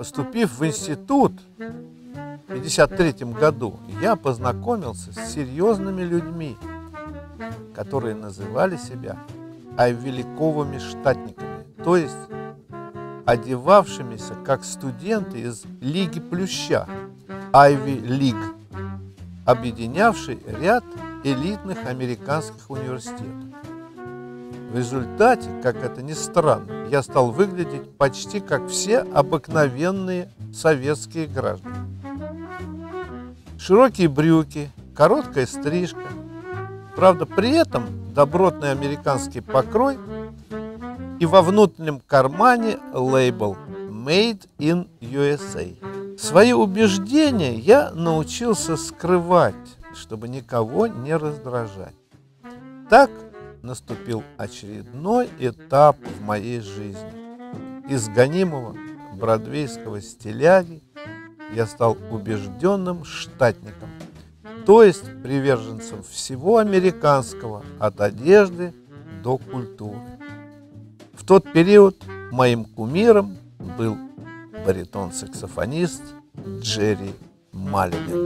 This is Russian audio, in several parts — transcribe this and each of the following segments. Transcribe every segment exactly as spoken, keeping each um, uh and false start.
Поступив в институт в пятьдесят третьем году, я познакомился с серьезными людьми, которые называли себя айвиликовыми штатниками, то есть одевавшимися как студенты из Лиги Плюща, Айви Лиг, объединявшей ряд элитных американских университетов. В результате, как это ни странно, я стал выглядеть почти как все обыкновенные советские граждане. Широкие брюки, короткая стрижка, правда, при этом добротный американский покрой и во внутреннем кармане лейбл «Made in ю эс эй». Свои убеждения я научился скрывать, чтобы никого не раздражать. Так наступил очередной этап в моей жизни. Из гонимого бродвейского стиляги я стал убежденным штатником, то есть приверженцем всего американского, от одежды до культуры. В тот период моим кумиром был баритон-саксофонист Джерри Маллиган.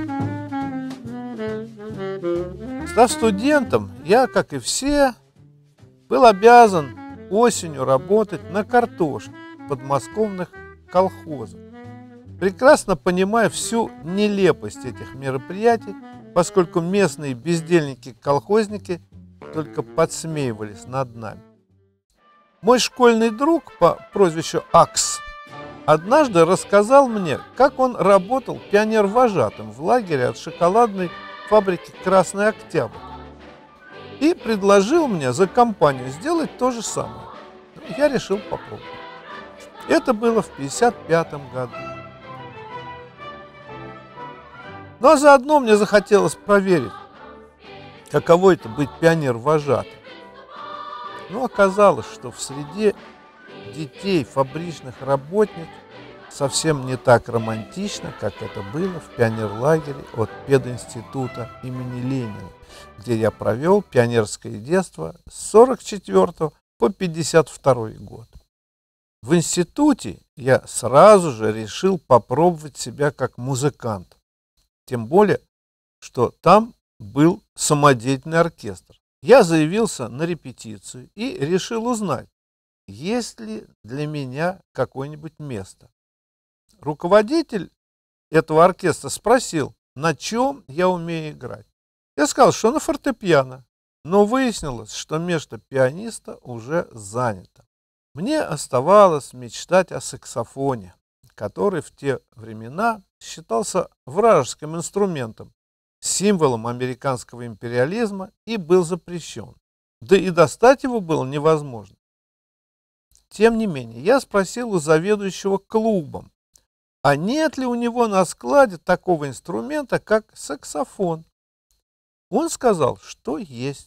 Став студентом, я, как и все, был обязан осенью работать на картошке в подмосковных колхозах, прекрасно понимая всю нелепость этих мероприятий, поскольку местные бездельники-колхозники только подсмеивались над нами. Мой школьный друг по прозвищу Акс однажды рассказал мне, как он работал пионер-вожатым в лагере от шоколадной фабрики «Красный Октябрь», и предложил мне за компанию сделать то же самое. Я решил попробовать. Это было в пятьдесят пятом году. Ну а заодно мне захотелось проверить, каково это быть пионер-вожатым. Но оказалось, что в среде детей фабричных работников совсем не так романтично, как это было в пионерлагере от пединститута имени Ленина, где я провел пионерское детство с сорок четвёртого по пятьдесят второй год. В институте я сразу же решил попробовать себя как музыкант, тем более, что там был самодеятельный оркестр. Я заявился на репетицию и решил узнать, есть ли для меня какое-нибудь место. Руководитель этого оркестра спросил, на чем я умею играть. Я сказал, что на фортепиано, но выяснилось, что место пианиста уже занято. Мне оставалось мечтать о саксофоне, который в те времена считался вражеским инструментом, символом американского империализма и был запрещен. Да и достать его было невозможно. Тем не менее, я спросил у заведующего клубом, а нет ли у него на складе такого инструмента, как саксофон. Он сказал, что есть.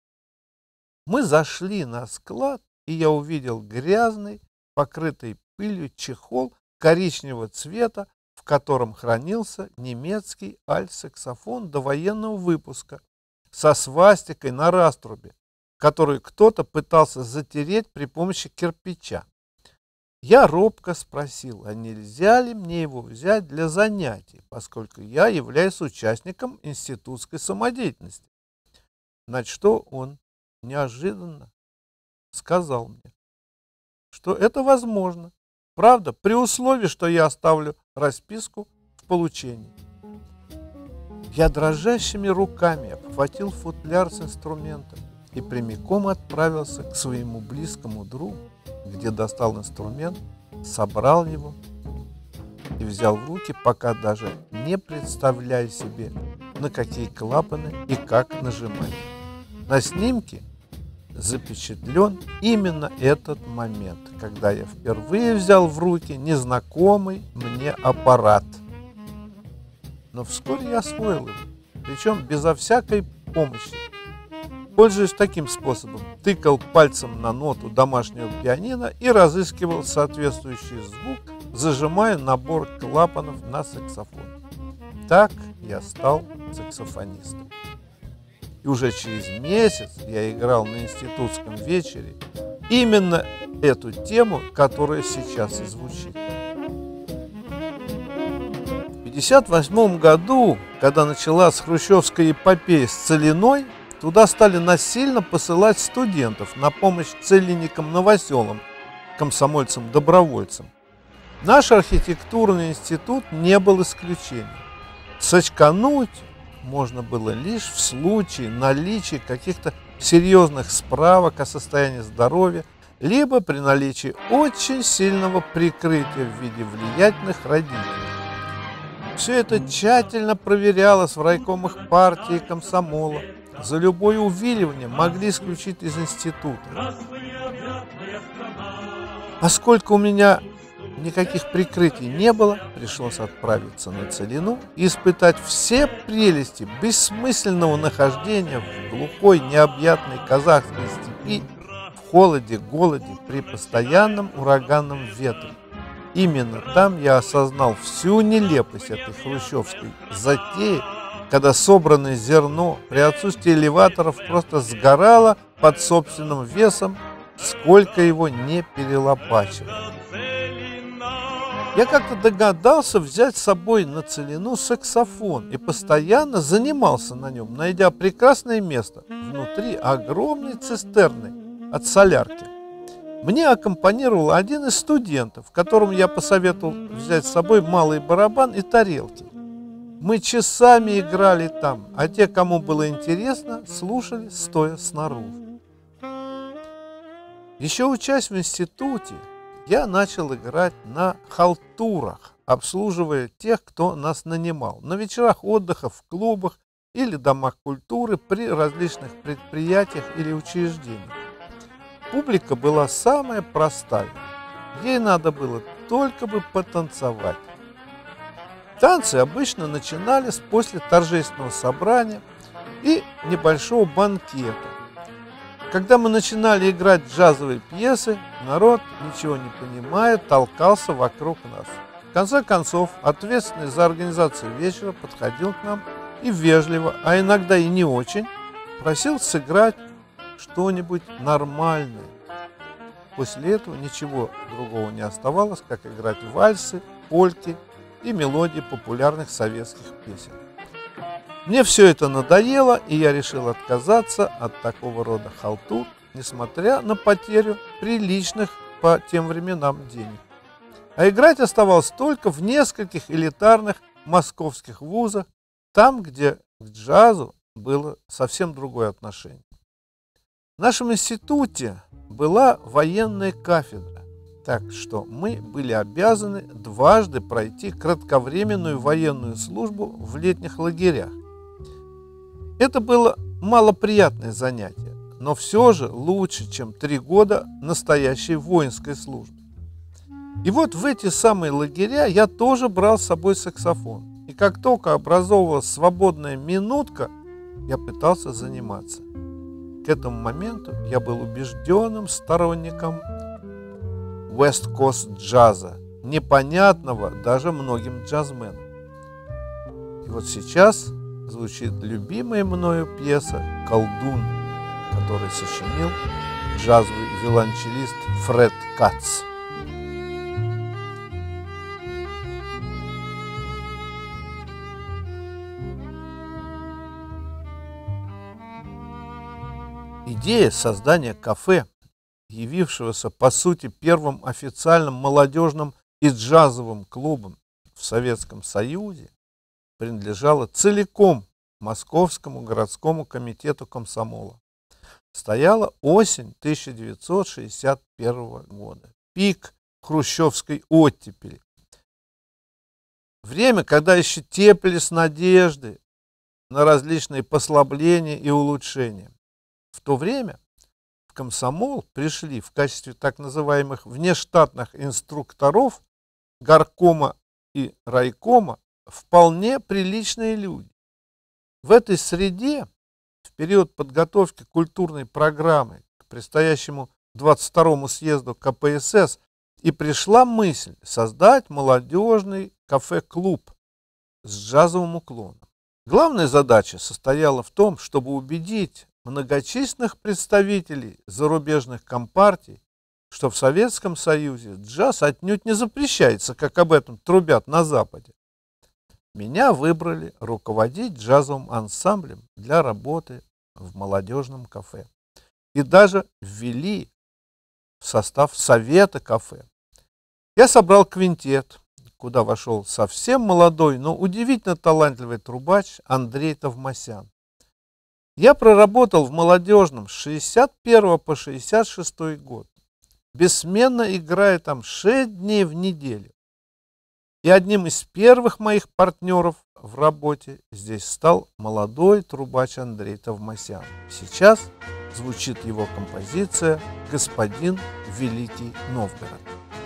Мы зашли на склад, и я увидел грязный, покрытый пылью чехол коричневого цвета, в котором хранился немецкий альт-саксофон довоенного выпуска со свастикой на раструбе, которую кто-то пытался затереть при помощи кирпича. Я робко спросил, а нельзя ли мне его взять для занятий, поскольку я являюсь участником институтской самодеятельности. На что он неожиданно сказал мне, что это возможно, правда, при условии, что я оставлю расписку в получении. Я дрожащими руками обхватил футляр с инструментом и прямиком отправился к своему близкому другу, где достал инструмент, собрал его и взял в руки, пока даже не представляя себе, на какие клапаны и как нажимать. На снимке запечатлен именно этот момент, когда я впервые взял в руки незнакомый мне аппарат. Но вскоре я освоил его, причем безо всякой помощи. Пользуясь таким способом, тыкал пальцем на ноту домашнего пианино и разыскивал соответствующий звук, зажимая набор клапанов на саксофон. Так я стал саксофонистом. И уже через месяц я играл на институтском вечере именно эту тему, которая сейчас и звучит. пятьдесят восьмом году, когда началась хрущевская эпопея с Целиной, туда стали насильно посылать студентов на помощь целинникам-новоселам, комсомольцам-добровольцам. Наш архитектурный институт не был исключением. Сочкануть можно было лишь в случае наличия каких-то серьезных справок о состоянии здоровья, либо при наличии очень сильного прикрытия в виде влиятельных родителей. Все это тщательно проверялось в райкомах партии и комсомола. За любое увиливание могли исключить из института. Поскольку у меня никаких прикрытий не было, пришлось отправиться на Целину и испытать все прелести бессмысленного нахождения в глухой необъятной казахской степи, в холоде, голоде, при постоянном ураганном ветре. Именно там я осознал всю нелепость этой хрущевской затеи, когда собранное зерно при отсутствии элеваторов просто сгорало под собственным весом, сколько его не перелопачивали. Я как-то догадался взять с собой на Целину саксофон и постоянно занимался на нем, найдя прекрасное место внутри огромной цистерны от солярки. Мне аккомпанировал один из студентов, которому я посоветовал взять с собой малый барабан и тарелки. Мы часами играли там, а те, кому было интересно, слушали, стоя снаружи. Еще учась в институте, я начал играть на халтурах, обслуживая тех, кто нас нанимал, на вечерах отдыха, в клубах или домах культуры, при различных предприятиях или учреждениях. Публика была самая простая, ей надо было только бы потанцевать. Танцы обычно начинались после торжественного собрания и небольшого банкета. Когда мы начинали играть джазовые пьесы, народ, ничего не понимая, толкался вокруг нас. В конце концов, ответственный за организацию вечера подходил к нам и вежливо, а иногда и не очень, просил сыграть что-нибудь нормальное. После этого ничего другого не оставалось, как играть вальсы, польки и мелодии популярных советских песен. Мне все это надоело, и я решил отказаться от такого рода халтур, несмотря на потерю приличных по тем временам денег. А играть оставалось только в нескольких элитарных московских вузах, там, где к джазу было совсем другое отношение. В нашем институте была военная кафедра, так что мы были обязаны дважды пройти кратковременную военную службу в летних лагерях. Это было малоприятное занятие, но все же лучше, чем три года настоящей воинской службы. И вот в эти самые лагеря я тоже брал с собой саксофон. И как только образовывалась свободная минутка, я пытался заниматься. К этому моменту я был убежденным сторонником West Coast джаза, непонятного даже многим джазменам. И вот сейчас звучит любимая мною пьеса «Колдун», которую сочинил джазовый виолончелист Фред Кац. Идея создания кафе, явившегося по сути первым официальным молодежным и джазовым клубом в Советском Союзе, принадлежала целиком Московскому городскому комитету комсомола. Стояла осень тысяча девятьсот шестьдесят первого года, пик хрущевской оттепели. Время, когда еще теплились надежды на различные послабления и улучшения. В то время в комсомол пришли в качестве так называемых внештатных инструкторов горкома и райкома вполне приличные люди. В этой среде, в период подготовки культурной программы к предстоящему двадцать второму съезду ка пэ эс эс, и пришла мысль создать молодежный кафе-клуб с джазовым уклоном. Главная задача состояла в том, чтобы убедить многочисленных представителей зарубежных компартий, что в Советском Союзе джаз отнюдь не запрещается, как об этом трубят на Западе. меня выбрали руководить джазовым ансамблем для работы в молодежном кафе. И даже ввели в состав совета кафе. Я собрал квинтет, куда вошел совсем молодой, но удивительно талантливый трубач Андрей Товмасян. Я проработал в молодежном с шестьдесят первого по шестьдесят шестой год, бессменно играя там шесть дней в неделю. И одним из первых моих партнеров в работе здесь стал молодой трубач Андрей Товмасян. Сейчас звучит его композиция «Господин Великий Новгород».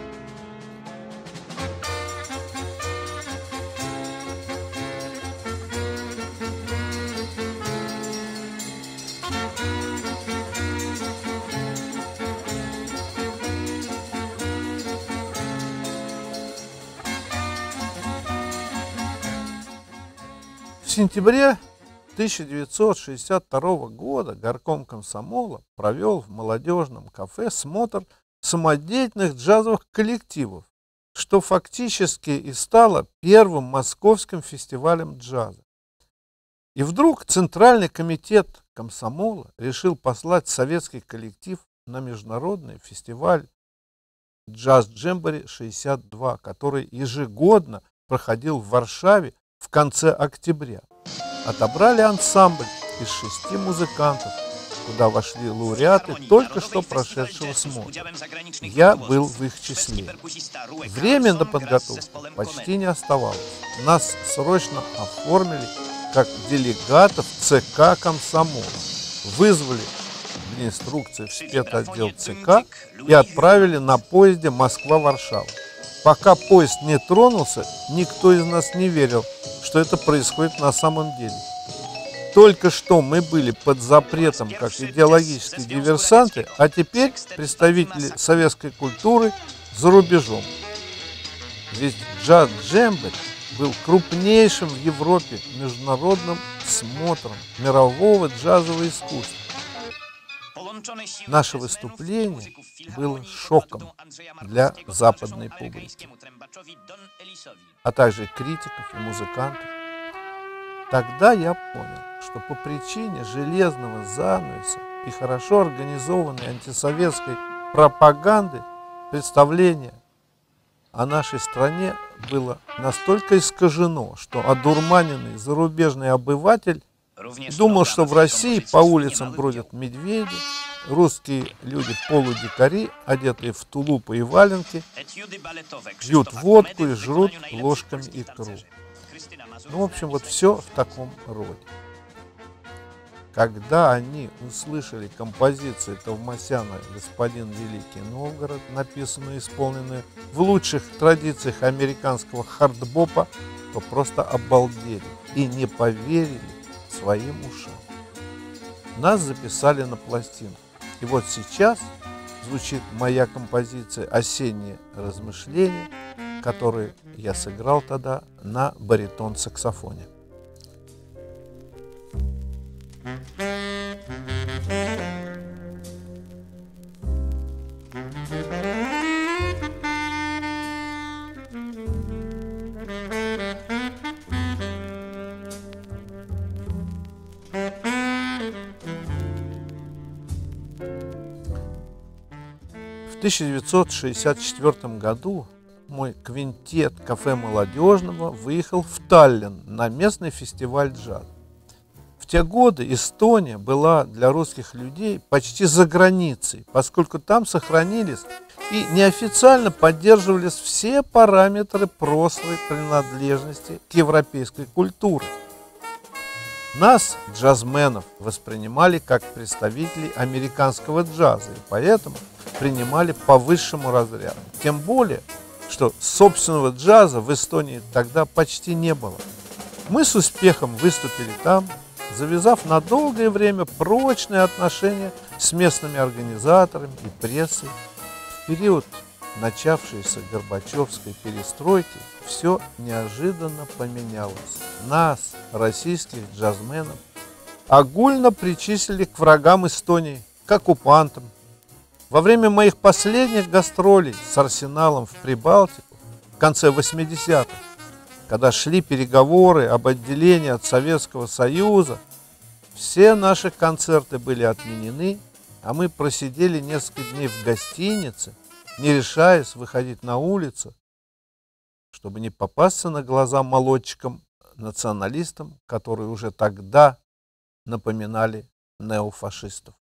В сентябре тысяча девятьсот шестьдесят второго года горком комсомола провел в молодежном кафе смотр самодеятельных джазовых коллективов, что фактически и стало первым московским фестивалем джаза. И вдруг Центральный комитет комсомола решил послать советский коллектив на международный фестиваль «Джаз Джембори шестьдесят два», который ежегодно проходил в Варшаве в конце октября. Отобрали ансамбль из шести музыкантов, куда вошли лауреаты только что прошедшего смотра. Я был в их числе. Время на подготовку почти не оставалось. Нас срочно оформили как делегатов ЦК комсомола. Вызвали для инструкции в спецотдел ЦК и отправили на поезде Москва-Варшава. Пока поезд не тронулся, никто из нас не верил, что это происходит на самом деле. Только что мы были под запретом как идеологические диверсанты, а теперь представители советской культуры за рубежом. Ведь джаз Джембори был крупнейшим в Европе международным смотром мирового джазового искусства. Наше выступление было шоком для западной публики, а также критиков и музыкантов. Тогда я понял, что по причине железного занавеса и хорошо организованной антисоветской пропаганды представление о нашей стране было настолько искажено, что одурманенный зарубежный обыватель думал, что в России по улицам бродят медведи, русские люди полудикари, одетые в тулупы и валенки, пьют водку и жрут ложками икру. Ну, в общем, вот все в таком роде. Когда они услышали композицию Товмасяна «Господин Великий Новгород», написанную и исполненную в лучших традициях американского хардбопа, то просто обалдели и не поверили своим ушам. Нас записали на пластинку. И вот сейчас звучит моя композиция «Осенние размышления», которую я сыграл тогда на баритон-саксофоне. В тысяча девятьсот шестьдесят четвёртом году мой квинтет кафе молодежного выехал в Таллин на местный фестиваль джаза. В те годы Эстония была для русских людей почти за границей, поскольку там сохранились и неофициально поддерживались все параметры прошлой принадлежности к европейской культуре. Нас, джазменов, воспринимали как представителей американского джаза, и поэтому принимали по высшему разряду. Тем более, что собственного джаза в Эстонии тогда почти не было. Мы с успехом выступили там, завязав на долгое время прочные отношения с местными организаторами и прессой. В период начавшейся Горбачевской перестройки все неожиданно поменялось. Нас, российских джазменов, огульно причислили к врагам Эстонии, к оккупантам. Во время моих последних гастролей с Арсеналом в Прибалтику в конце восьмидесятых, когда шли переговоры об отделении от Советского Союза, все наши концерты были отменены, а мы просидели несколько дней в гостинице, не решаясь выходить на улицу, чтобы не попасться на глаза молодчикам-националистам, которые уже тогда напоминали неофашистов.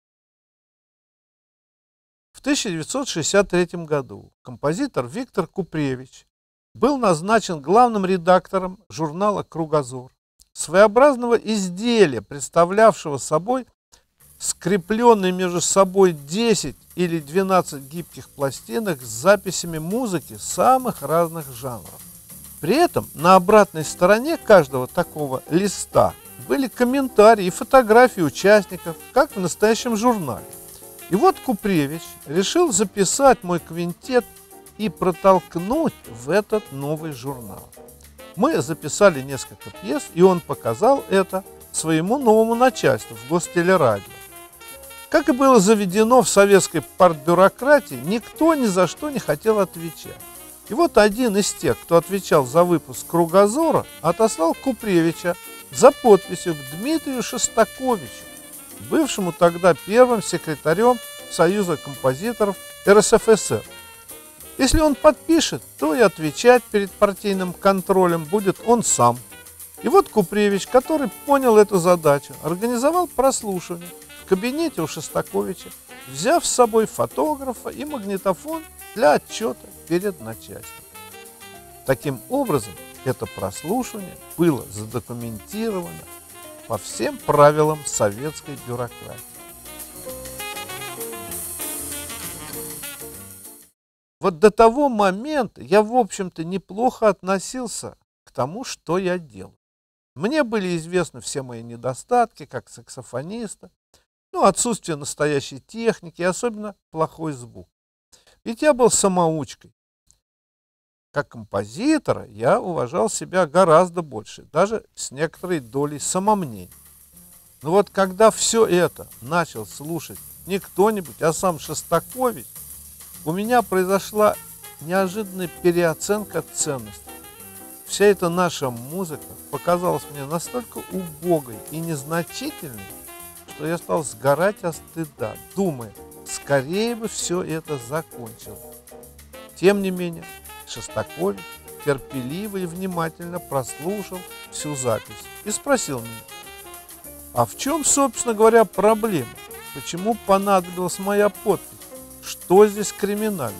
В тысяча девятьсот шестьдесят третьем году композитор Виктор Купревич был назначен главным редактором журнала «Кругозор», своеобразного изделия, представлявшего собой скрепленные между собой десять или двенадцать гибких пластинок с записями музыки самых разных жанров. При этом на обратной стороне каждого такого листа были комментарии и фотографии участников, как в настоящем журнале. И вот Купревич решил записать мой квинтет и протолкнуть в этот новый журнал. Мы записали несколько пьес, и он показал это своему новому начальству в Гостелерадио. Как и было заведено в советской партбюрократии, никто ни за что не хотел отвечать. И вот один из тех, кто отвечал за выпуск «Кругозора», отослал Купревича за подписью к Дмитрию Шостаковичу, бывшему тогда первым секретарем Союза композиторов эр эс эф эс эр. Если он подпишет, то и отвечать перед партийным контролем будет он сам. И вот Купревич, который понял эту задачу, организовал прослушивание в кабинете у Шостаковича, взяв с собой фотографа и магнитофон для отчета перед начальством. Таким образом, это прослушивание было задокументировано по всем правилам советской бюрократии. Вот до того момента я, в общем-то, неплохо относился к тому, что я делал. Мне были известны все мои недостатки, как саксофониста, ну, отсутствие настоящей техники и особенно плохой звук. Ведь я был самоучкой. Как композитора я уважал себя гораздо больше, даже с некоторой долей самомнения. Но вот когда все это начал слушать не кто-нибудь, а сам Шостакович, у меня произошла неожиданная переоценка ценностей. Вся эта наша музыка показалась мне настолько убогой и незначительной, что я стал сгорать от стыда, думая, скорее бы все это закончилось. Тем не менее, Шостакович терпеливо и внимательно прослушал всю запись и спросил меня: а в чем, собственно говоря, проблема? Почему понадобилась моя подпись? Что здесь криминально?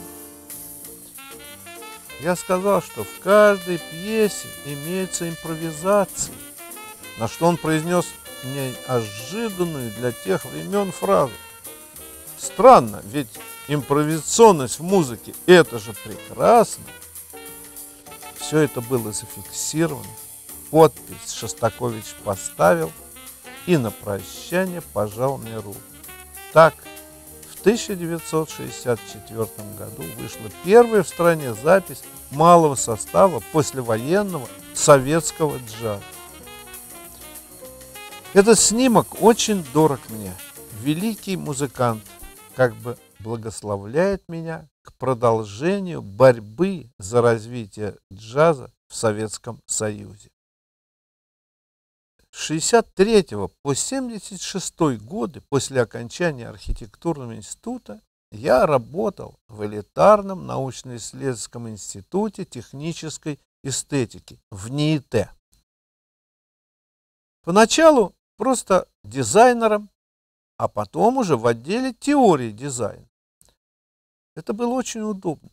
Я сказал, что в каждой пьесе имеется импровизация, на что он произнес неожиданную для тех времен фразу: странно, ведь импровизационность в музыке – это же прекрасно. Все это было зафиксировано, подпись Шостакович поставил и на прощание пожал мне руку. Так, в тысяча девятьсот шестьдесят четвёртом году вышла первая в стране запись малого состава послевоенного советского джаза. Этот снимок очень дорог мне. Великий музыкант как бы благословляет меня к продолжению борьбы за развитие джаза в Советском Союзе. С шестьдесят третьего по семьдесят шестой годы после окончания архитектурного института я работал в элитарном научно-исследовательском институте технической эстетики в НИИТ. Поначалу просто дизайнером, а потом уже в отделе теории дизайна. Это было очень удобно.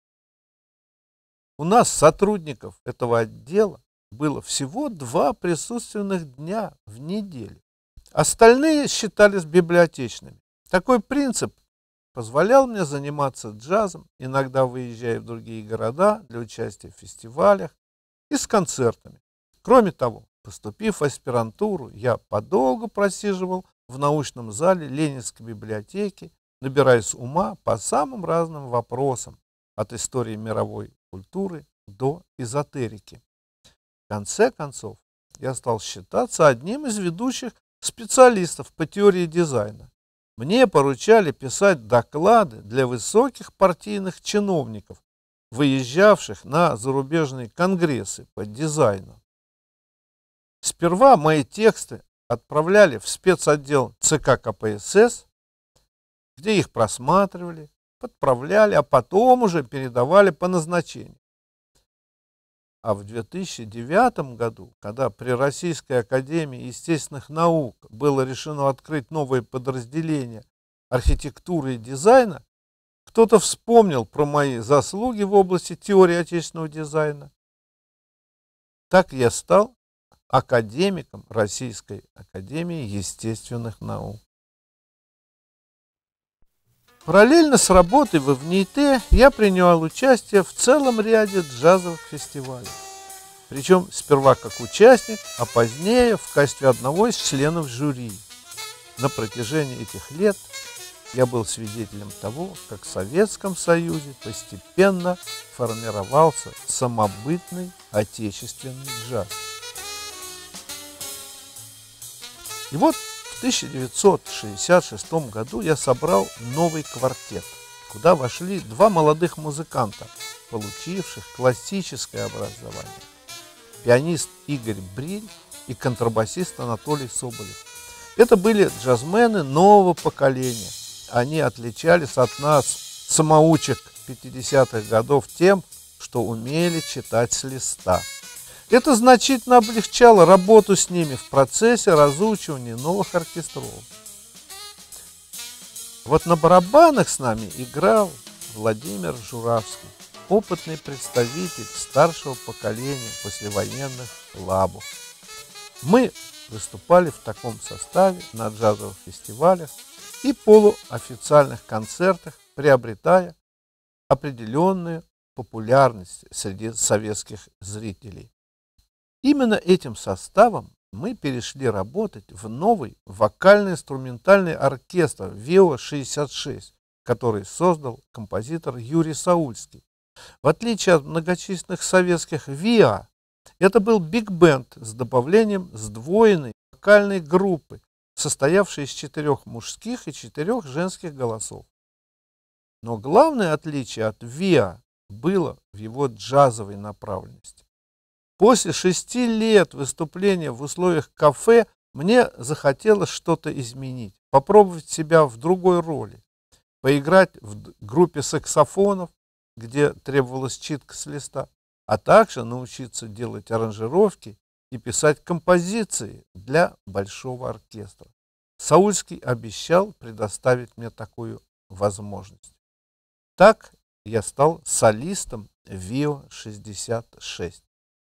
У нас, сотрудников этого отдела, было всего два присутственных дня в неделю. Остальные считались библиотечными. Такой принцип позволял мне заниматься джазом, иногда выезжая в другие города для участия в фестивалях и с концертами. Кроме того, поступив в аспирантуру, я подолгу просиживал в научном зале Ленинской библиотеки, набираясь ума по самым разным вопросам, от истории мировой культуры до эзотерики. В конце концов, я стал считаться одним из ведущих специалистов по теории дизайна. Мне поручали писать доклады для высоких партийных чиновников выезжавших на зарубежные конгрессы по дизайну. Сперва мои тексты отправляли в спецотдел ЦК КПСС, где их просматривали, подправляли, а потом уже передавали по назначению. А в две тысячи девятом году, когда при Российской академии естественных наук было решено открыть новое подразделение архитектуры и дизайна, кто-то вспомнил про мои заслуги в области теории отечественного дизайна. Так я стал академиком Российской академии естественных наук. Параллельно с работой в ИВНИИТ я принимал участие в целом ряде джазовых фестивалей. Причем сперва как участник, а позднее в качестве одного из членов жюри. На протяжении этих лет я был свидетелем того, как в Советском Союзе постепенно формировался самобытный отечественный джаз. И вот в тысяча девятьсот шестьдесят шестом году я собрал новый квартет, куда вошли два молодых музыканта, получивших классическое образование. Пианист Игорь Бриль и контрабасист Анатолий Соболев. Это были джазмены нового поколения. Они отличались от нас, самоучек пятидесятых годов, тем, что умели читать с листа. Это значительно облегчало работу с ними в процессе разучивания новых оркестров. Вот на барабанах с нами играл Владимир Журавский, опытный представитель старшего поколения послевоенных лабов. Мы выступали в таком составе на джазовых фестивалях и полуофициальных концертах, приобретая определенную популярность среди советских зрителей. Именно этим составом мы перешли работать в новый вокально-инструментальный оркестр ВИО шестьдесят шесть, который создал композитор Юрий Саульский. В отличие от многочисленных советских ВИА, это был биг-бенд с добавлением сдвоенной вокальной группы, состоявшей из четырех мужских и четырех женских голосов. Но главное отличие от ВИА было в его джазовой направленности. После шести лет выступления в условиях кафе мне захотелось что-то изменить, попробовать себя в другой роли, поиграть в группе саксофонов, где требовалась читка с листа, а также научиться делать аранжировки и писать композиции для большого оркестра. Саульский обещал предоставить мне такую возможность. Так я стал солистом ВИО шестьдесят шесть.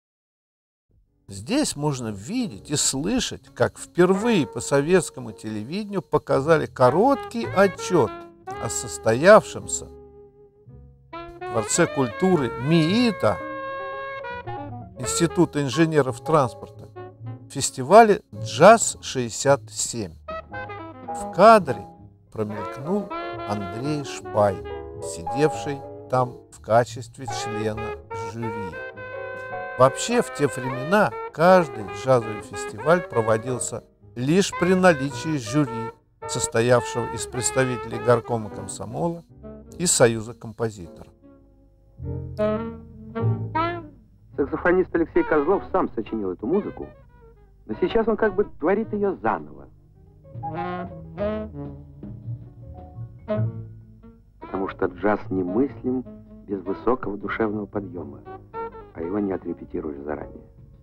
Здесь можно видеть и слышать, как впервые по советскому телевидению показали короткий отчет о состоявшемся в Дворце культуры МИИТа, Института инженеров транспорта, фестивале «Джаз шестьдесят семь». В кадре промелькнул Андрей Шпай, сидевший там в качестве члена жюри. Вообще, в те времена каждый джазовый фестиваль проводился лишь при наличии жюри, состоявшего из представителей горкома комсомола и Союза композиторов. Саксофонист Алексей Козлов сам сочинил эту музыку, но сейчас он как бы творит ее заново. Потому что джаз немыслим без высокого душевного подъема, а его не отрепетируешь заранее.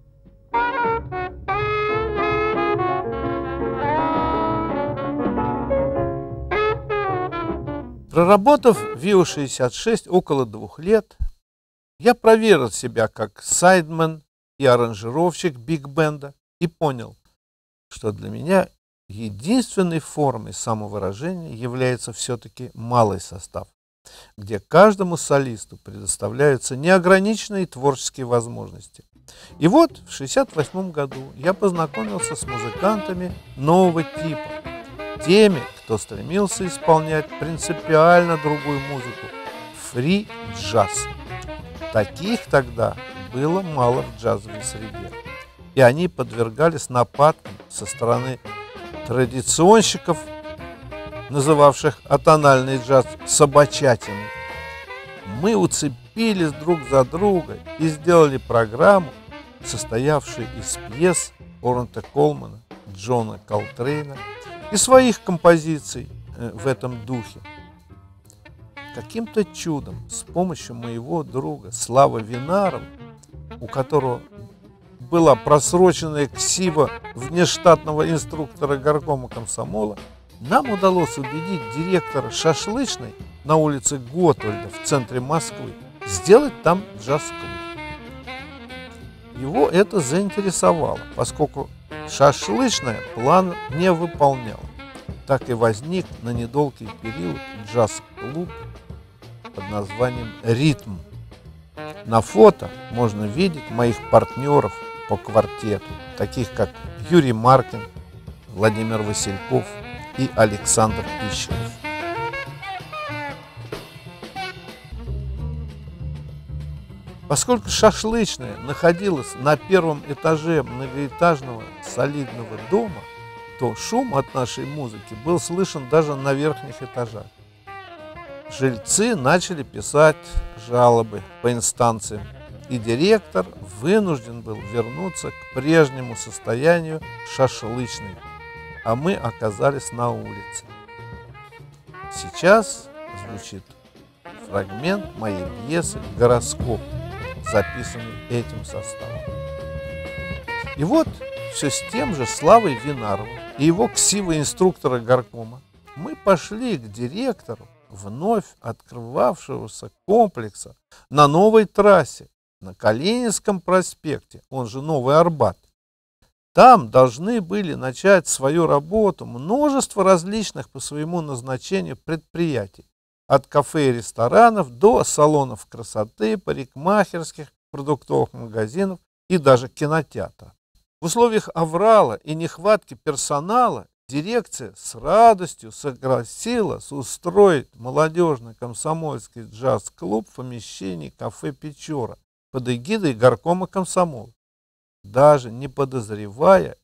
Проработав в ВИО шестьдесят шесть около двух лет, я проверил себя как сайдмен и аранжировщик биг-бенда и понял, что для меня единственной формой самовыражения является все-таки малый состав, где каждому солисту предоставляются неограниченные творческие возможности. И вот в шестьдесят восьмом году я познакомился с музыкантами нового типа, теми, кто стремился исполнять принципиально другую музыку – фри-джаз. Таких тогда было мало в джазовой среде, и они подвергались нападкам со стороны традиционщиков, называвших атональный джаз собачатиной. Мы уцепились друг за друга и сделали программу, состоявшую из пьес Орнета Колмана, Джона Колтрейна и своих композиций в этом духе. Каким-то чудом с помощью моего друга Славы Винарова, у которого была просроченная ксива внештатного инструктора горкома комсомола, нам удалось убедить директора шашлычной на улице Готвальда в центре Москвы сделать там джаз-клуб. Его это заинтересовало, поскольку шашлычная план не выполняла. Так и возник на недолгий период джаз-клуб под названием «Ритм». На фото можно видеть моих партнеров по квартету, таких как Юрий Маркин, Владимир Васильков и Александр Пищеров. Поскольку шашлычная находилась на первом этаже многоэтажного солидного дома, то шум от нашей музыки был слышен даже на верхних этажах. Жильцы начали писать жалобы по инстанциям, и директор вынужден был вернуться к прежнему состоянию шашлычной, а мы оказались на улице. Сейчас звучит фрагмент моей пьесы «Гороскоп», записанный этим составом. И вот все с тем же Славой Винаровым и его ксивой инструктора горкома мы пошли к директору вновь открывавшегося комплекса на новой трассе, на Калининском проспекте, он же Новый Арбат. Там должны были начать свою работу множество различных по своему назначению предприятий, от кафе и ресторанов до салонов красоты, парикмахерских, продуктовых магазинов и даже кинотеатра. В условиях аврала и нехватки персонала дирекция с радостью согласилась устроить молодежный комсомольский джаз-клуб в помещении кафе «Печора» под эгидой горкома комсомола, даже не подозревая,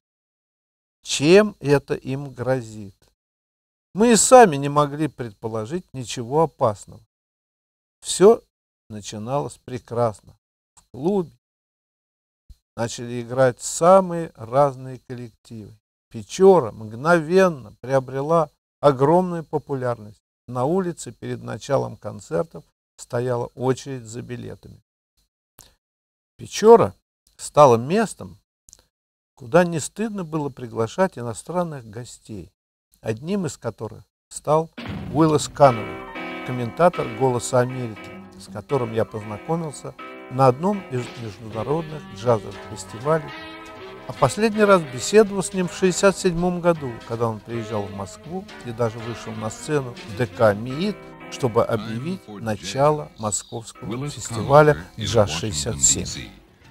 чем это им грозит. Мы и сами не могли предположить ничего опасного. Все начиналось прекрасно. В клубе начали играть самые разные коллективы. «Печора» мгновенно приобрела огромную популярность. На улице перед началом концертов стояла очередь за билетами. «Печора» стала местом, куда не стыдно было приглашать иностранных гостей, одним из которых стал Уиллес Каннелл, комментатор «Голоса Америки», с которым я познакомился на одном из международных джазовых фестивалей, а последний раз беседовал с ним в шестьдесят седьмом году, когда он приезжал в Москву и даже вышел на сцену ДК МИИТ, чтобы объявить начало московского фестиваля «Джаз шестьдесят семь».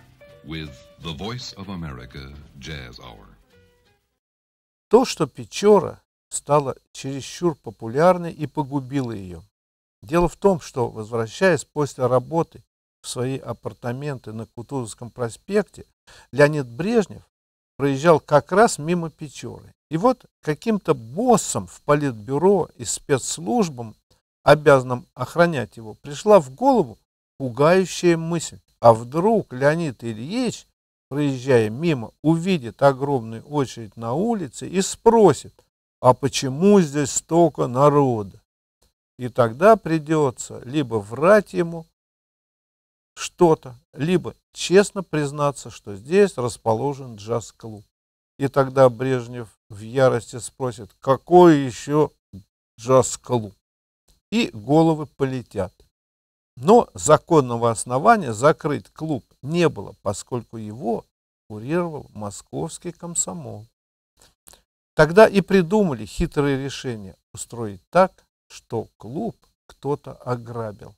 То, что «Печора» стала чересчур популярной и погубила ее. Дело в том, что, возвращаясь после работы в свои апартаменты на Кутузовском проспекте, Леонид Брежнев проезжал как раз мимо «Печоры». И вот каким-то боссом в политбюро и спецслужбам, обязанным охранять его, пришла в голову пугающая мысль. А вдруг Леонид Ильич, проезжая мимо, увидит огромную очередь на улице и спросит, а почему здесь столько народа? И тогда придется либо врать ему что-то, либо честно признаться, что здесь расположен джаз-клуб. И тогда Брежнев в ярости спросит, какой еще джаз-клуб? И головы полетят. Но законного основания закрыть клуб не было, поскольку его курировал московский комсомол. Тогда и придумали хитрое решение устроить так, что клуб кто-то ограбил.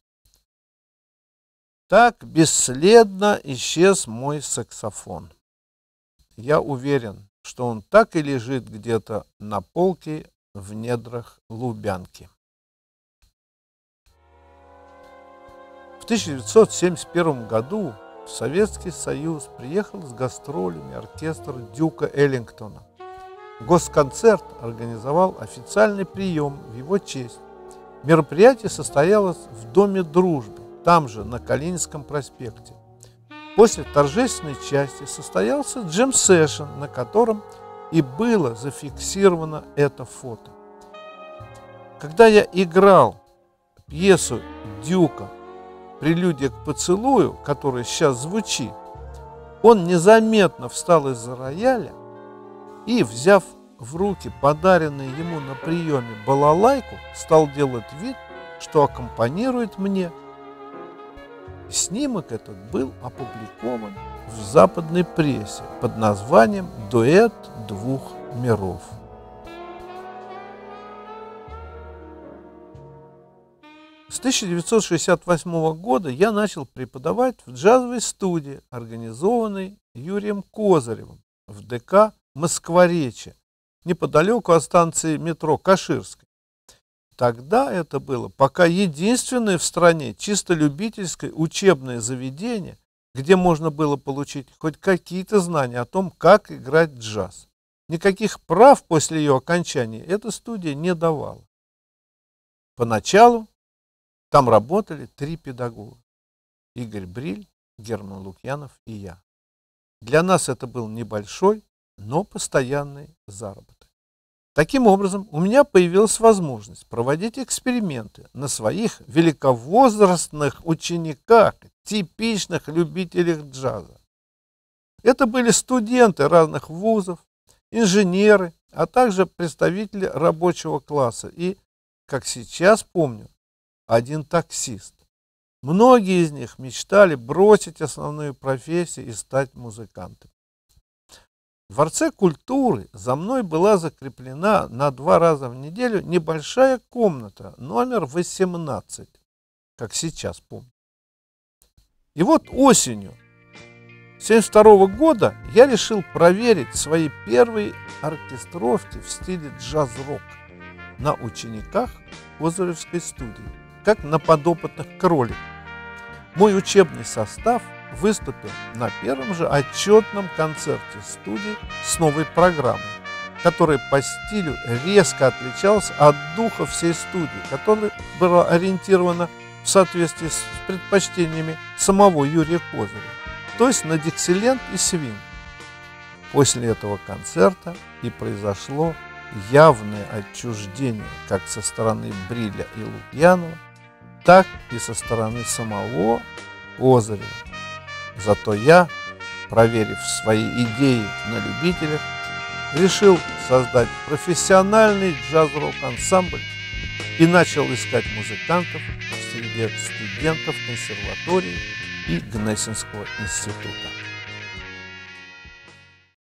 Так бесследно исчез мой саксофон. Я уверен, что он так и лежит где-то на полке в недрах Лубянки. В тысяча девятьсот семьдесят первом году в Советский Союз приехал с гастролями оркестр Дюка Эллингтона. Госконцерт организовал официальный прием в его честь. Мероприятие состоялось в Доме дружбы, там же, на Калининском проспекте. После торжественной части состоялся джем-сэшн, на котором и было зафиксировано это фото. Когда я играл пьесу Дюка «Прелюдия к поцелую», которая сейчас звучит, он незаметно встал из-за рояля и, взяв в руки подаренную ему на приеме балалайку, стал делать вид, что аккомпанирует мне. Снимок этот был опубликован в западной прессе под названием «Дуэт двух миров». С тысяча девятьсот шестьдесят восьмого года я начал преподавать в джазовой студии, организованной Юрием Козыревым в ДК «Москворечье», неподалеку от станции метро Каширской. Тогда это было пока единственное в стране чисто любительское учебное заведение, где можно было получить хоть какие-то знания о том, как играть джаз. Никаких прав после ее окончания эта студия не давала. Поначалу там работали три педагога: Игорь Бриль, Герман Лукьянов и я. Для нас это был небольшой, но постоянный заработок. Таким образом, у меня появилась возможность проводить эксперименты на своих великовозрастных учениках, типичных любителях джаза. Это были студенты разных вузов, инженеры, а также представители рабочего класса и, как сейчас помню, один таксист. Многие из них мечтали бросить основную профессию и стать музыкантами. В Дворце культуры за мной была закреплена на два раза в неделю небольшая комната, номер восемнадцать, как сейчас помню. И вот осенью тысяча девятьсот семьдесят второго года я решил проверить свои первые оркестровки в стиле джаз-рок на учениках Козыревской студии, как на подопытных кроликах. Мой учебный состав выступил на первом же отчетном концерте студии с новой программой, которая по стилю резко отличалась от духа всей студии, которая была ориентирована в соответствии с предпочтениями самого Юрия Козырева, то есть на диксиленд и свинг. После этого концерта и произошло явное отчуждение как со стороны Бриля и Лукьянова, так и со стороны самого Козырева. Зато я, проверив свои идеи на любителях, решил создать профессиональный джаз-рок-ансамбль и начал искать музыкантов среди студентов консерватории и Гнесинского института.